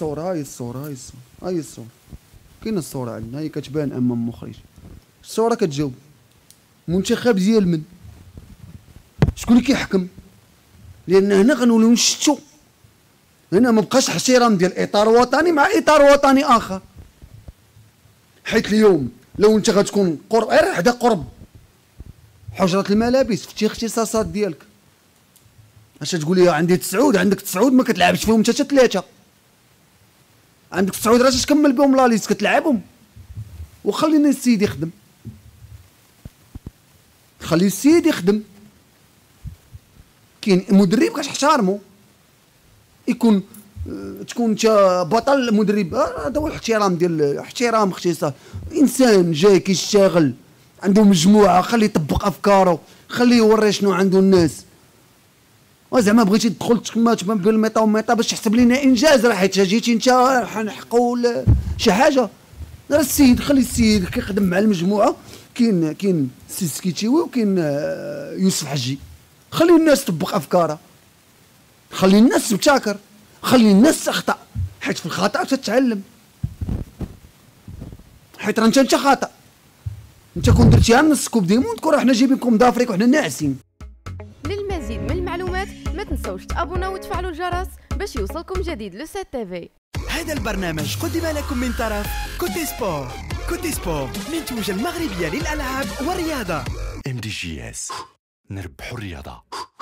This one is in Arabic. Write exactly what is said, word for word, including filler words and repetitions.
الصورة، هاي الصورة، هاي الصورة، هاي الصورة، كاينة الصورة عندنا، هاي كتبان أمام المخرج. الصورة كتجاوب منتخب ديال من؟ شكون اللي كيحكم؟ لأن هنا غنوليو نشتو، هنا مبقاش احترام ديال إطار وطني مع إطار وطني آخر. حيت اليوم لو أنت غتكون قرب غير حدا قرب حجرة الملابس فتي اختصاصات ديالك، اش تقول لي عندي تسعود، عندك تسعود ما كتلعبش فيهم حتى ثلاثة، عندك تسعود راه تكمل بهم لا ليست كتلعبهم، وخلينا السيد يخدم، خلي السيد يخدم. كاين مدرب كتحتارمو، يكون اه تكون انت بطل مدرب، هذا هو الاحترام ديال احترام اختصاص. انسان جاي كيشتغل عنده مجموعه، خليه يطبق افكاره، خليه يوري شنو عنده الناس. وزعما بغيتي تدخل تما تما بالميطا وميطا باش تحسب لينا انجاز، راه حيت جيتي انت حنحققوا شي حاجه. راه السيد خلي السيد كيخدم مع المجموعه، كاين كاين السي سكيتيوي وكاين يوسف حجي، خلي الناس تطبق افكارها، خلي الناس تبتكر، خلي الناس تخطا، حيت في الخطا تتعلم. حيت راه انت انت خاطئ، انت كون درتيها نص كوب دي موند كون راه حنا جايبينكم دافريك وحنا ناعسين. للمزيد من المعلومات ما تنسوش تابوناو وتفعلوا الجرس باش يوصلكم جديد لو سات تيفي. هذا البرنامج قدم لكم من طرف كوتي سبور. كوتي سبور منتوجة المغربية للألعاب والرياضة. ام دي جي اس، نربحوا الرياضة.